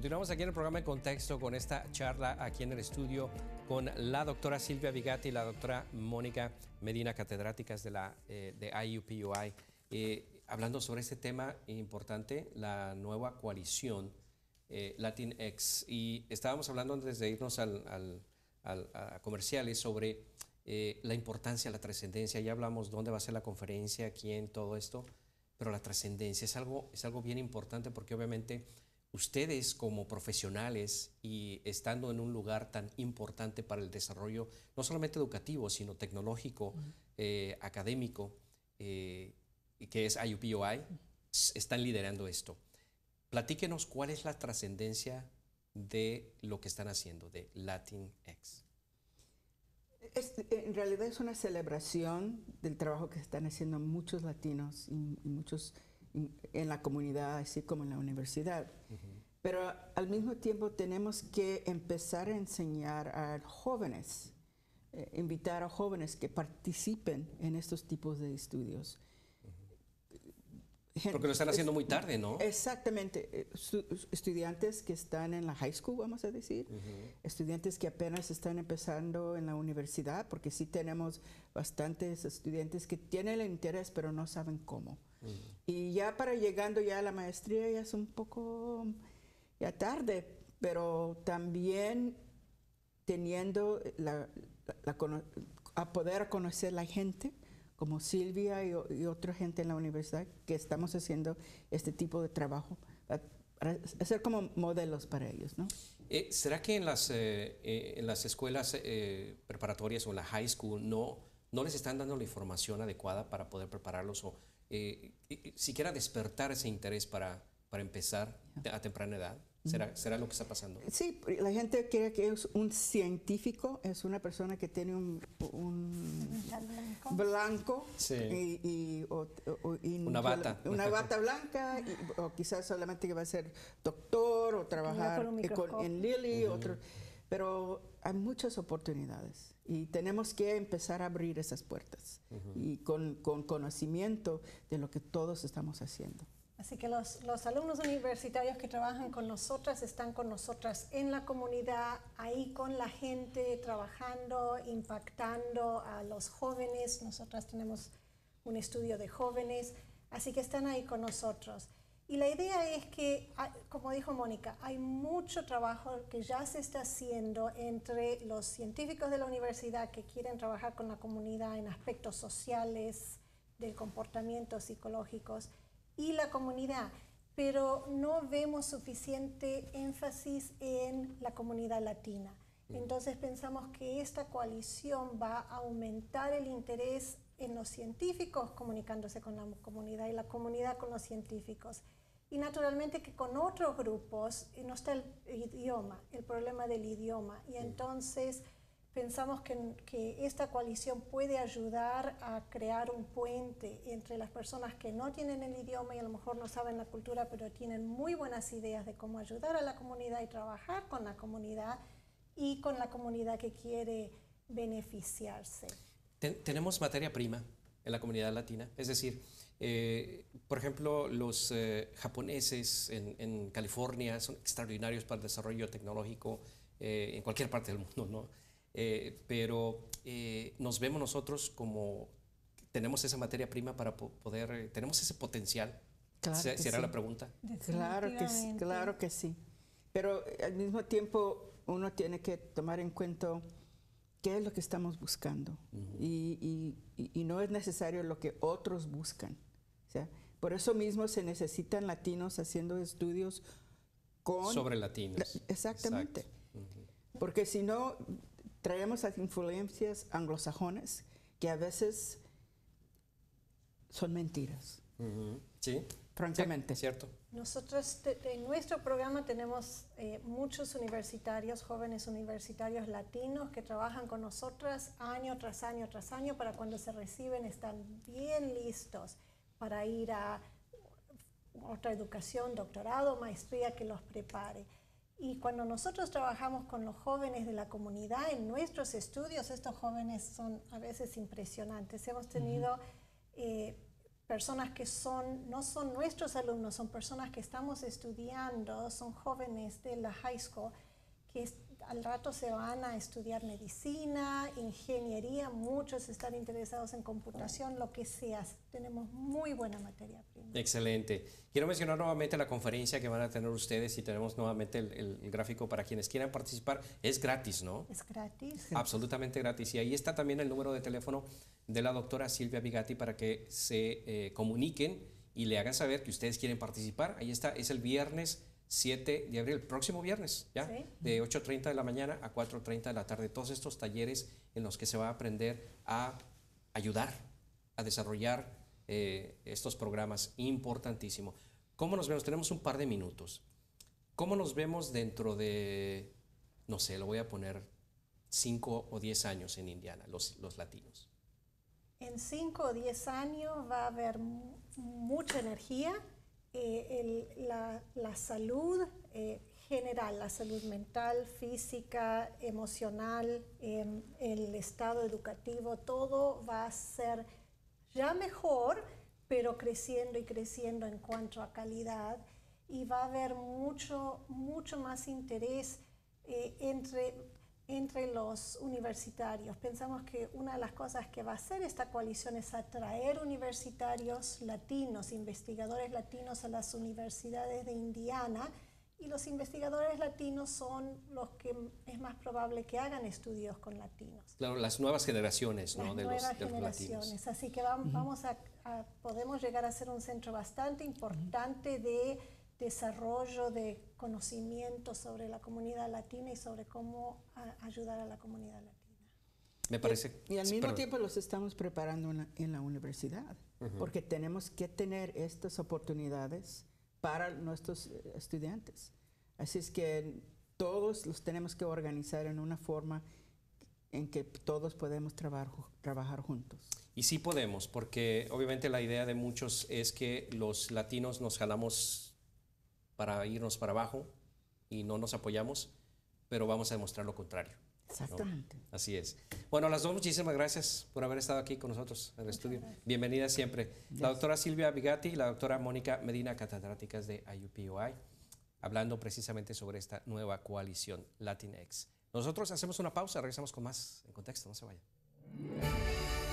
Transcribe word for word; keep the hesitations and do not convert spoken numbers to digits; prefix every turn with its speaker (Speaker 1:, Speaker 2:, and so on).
Speaker 1: Continuamos aquí en el programa En Contexto con esta charla aquí en el estudio con la doctora Silvia Vigatti y la doctora Mónica Medina, catedráticas de, la, eh, de I U P U I, eh, hablando sobre este tema importante, la nueva coalición eh, Latinx. Y estábamos hablando antes de irnos al, al, al, a comerciales sobre eh, la importancia, la trascendencia. Ya hablamos dónde va a ser la conferencia, quién, todo esto, pero la trascendencia es algo, es algo bien importante porque obviamente ustedes como profesionales y estando en un lugar tan importante para el desarrollo, no solamente educativo, sino tecnológico, uh-huh. eh, académico, eh, que es I U P U I, uh-huh. están liderando esto. Platíquenos cuál es la trascendencia de lo que están haciendo, de Latinx.
Speaker 2: Es, en realidad es una celebración del trabajo que están haciendo muchos latinos y, y muchos en la comunidad, así como en la universidad. Uh-huh. Pero al mismo tiempo tenemos que empezar a enseñar a jóvenes, eh, invitar a jóvenes que participen en estos tipos de estudios.
Speaker 1: Uh-huh. Porque lo están haciendo muy tarde, ¿no?
Speaker 2: Exactamente. Estudiantes que están en la high school, vamos a decir. Uh-huh. Estudiantes que apenas están empezando en la universidad, porque sí tenemos bastantes estudiantes que tienen el interés, pero no saben cómo. Uh-huh. Y ya para llegando ya a la maestría ya es un poco ya tarde, pero también teniendo la, la, la, a poder conocer la gente, como Silvia y, y otra gente en la universidad, que estamos haciendo este tipo de trabajo, para ser como modelos para ellos, ¿no?
Speaker 1: Eh, ¿Será que en las, eh, eh, en las escuelas eh, preparatorias o en la high school no, no les están dando la información adecuada para poder prepararlos o eh, eh, siquiera despertar ese interés para, para empezar a temprana edad? ¿Será, ¿Será lo que está pasando?
Speaker 2: Sí, la gente cree que es un científico, es una persona que tiene un, un blanco, blanco
Speaker 1: sí.
Speaker 2: y, y, o, o, y
Speaker 1: una bata.
Speaker 2: Una bata blanca, y, o quizás solamente que va a ser doctor o trabajar con, en Lilly, uh-huh. otro, pero hay muchas oportunidades y tenemos que empezar a abrir esas puertas uh-huh. y con, con conocimiento de lo que todos estamos haciendo.
Speaker 3: Así que los, los alumnos universitarios que trabajan con nosotras están con nosotras en la comunidad, ahí con la gente, trabajando, impactando a los jóvenes. Nosotras tenemos un estudio de jóvenes, así que están ahí con nosotros. Y la idea es que, como dijo Mónica, hay mucho trabajo que ya se está haciendo entre los científicos de la universidad que quieren trabajar con la comunidad en aspectos sociales, del comportamiento psicológicos, y la comunidad, pero no vemos suficiente énfasis en la comunidad latina. Entonces pensamos que esta coalición va a aumentar el interés en los científicos comunicándose con la comunidad y la comunidad con los científicos. Y naturalmente que con otros grupos no está el idioma, el problema del idioma. Y entonces pensamos que, que esta coalición puede ayudar a crear un puente entre las personas que no tienen el idioma y a lo mejor no saben la cultura, pero tienen muy buenas ideas de cómo ayudar a la comunidad y trabajar con la comunidad y con la comunidad que quiere beneficiarse.
Speaker 1: Ten, tenemos materia prima en la comunidad latina, es decir, eh, por ejemplo, los eh, japoneses en, en California son extraordinarios para el desarrollo tecnológico eh, en cualquier parte del mundo, ¿no? Eh, pero eh, nos vemos nosotros como tenemos esa materia prima para po poder, eh, tenemos ese potencial.
Speaker 2: Claro
Speaker 1: ¿Se,
Speaker 2: que
Speaker 1: ¿Será
Speaker 2: sí.
Speaker 1: la pregunta?
Speaker 2: Claro que sí, claro que sí. Pero al mismo tiempo uno tiene que tomar en cuenta qué es lo que estamos buscando. Uh-huh. y, y, y no es necesario lo que otros buscan. O sea, por eso mismo se necesitan latinos haciendo estudios con...
Speaker 1: Sobre latinos.
Speaker 2: Exactamente.
Speaker 1: Exacto. Uh-huh.
Speaker 2: Porque si no, traemos las influencias anglosajonas que a veces son mentiras.
Speaker 1: Uh-huh. Sí.
Speaker 2: Francamente.
Speaker 1: Sí, cierto.
Speaker 3: Nosotros en nuestro programa tenemos eh, muchos universitarios, jóvenes universitarios latinos que trabajan con nosotras año tras año tras año para cuando se reciben están bien listos para ir a otra educación, doctorado, maestría que los prepare. Y cuando nosotros trabajamos con los jóvenes de la comunidad en nuestros estudios, estos jóvenes son a veces impresionantes. Hemos tenido uh-huh. eh, personas que son, no son nuestros alumnos, son personas que estamos estudiando, son jóvenes de la high school que es, al rato se van a estudiar medicina, ingeniería, muchos están interesados en computación, lo que sea. Tenemos muy buena materia prima.
Speaker 1: Excelente. Quiero mencionar nuevamente la conferencia que van a tener ustedes y tenemos nuevamente el, el, el gráfico para quienes quieran participar. Es gratis, ¿no?
Speaker 3: Es gratis.
Speaker 1: Absolutamente gratis. Y ahí está también el número de teléfono de la doctora Silvia Vigatti para que se eh, comuniquen y le hagan saber que ustedes quieren participar. Ahí está, es el viernes siete de abril, el próximo viernes, ¿ya? Sí. De ocho treinta de la mañana a cuatro treinta de la tarde. Todos estos talleres en los que se va a aprender a ayudar, a desarrollar eh, estos programas importantísimos. ¿Cómo nos vemos? Tenemos un par de minutos. ¿Cómo nos vemos dentro de, no sé, lo voy a poner, cinco o diez años en Indiana, los, los latinos?
Speaker 3: En cinco o diez años va a haber mucha energía. Eh, el, la, la salud eh, general, la salud mental, física, emocional, eh, el estado educativo, todo va a ser ya mejor, pero creciendo y creciendo en cuanto a calidad, y va a haber mucho, mucho más interés eh, entre... entre los universitarios. Pensamos que una de las cosas que va a hacer esta coalición es atraer universitarios latinos, investigadores latinos a las universidades de Indiana, y los investigadores latinos son los que es más probable que hagan estudios con latinos.
Speaker 1: Claro, las nuevas generaciones, ¿no?
Speaker 3: Las
Speaker 1: de
Speaker 3: nuevas
Speaker 1: los, de
Speaker 3: generaciones.
Speaker 1: los latinos.
Speaker 3: Así que vamos, vamos a, a, podemos llegar a ser un centro bastante importante de desarrollo de conocimiento sobre la comunidad latina y sobre cómo a, ayudar a la comunidad latina.
Speaker 1: Me parece.
Speaker 2: Y, y al
Speaker 1: sí,
Speaker 2: mismo
Speaker 1: perdón.
Speaker 2: tiempo los estamos preparando en la, en la universidad, uh-huh. porque tenemos que tener estas oportunidades para nuestros estudiantes. Así es que todos los tenemos que organizar en una forma en que todos podemos trabajar, trabajar juntos.
Speaker 1: Y sí podemos, porque obviamente la idea de muchos es que los latinos nos jalamos para irnos para abajo y no nos apoyamos, pero vamos a demostrar lo contrario.
Speaker 2: Exactamente.
Speaker 1: ¿No? Así es. Bueno, a las dos, muchísimas gracias por haber estado aquí con nosotros en el Muchas estudio. Gracias. Bienvenida siempre. Gracias. La doctora Silvia Vigatti y la doctora Mónica Medina, catedráticas de I U P U I, hablando precisamente sobre esta nueva coalición Latinx. Nosotros hacemos una pausa, regresamos con más en contexto, no se vayan.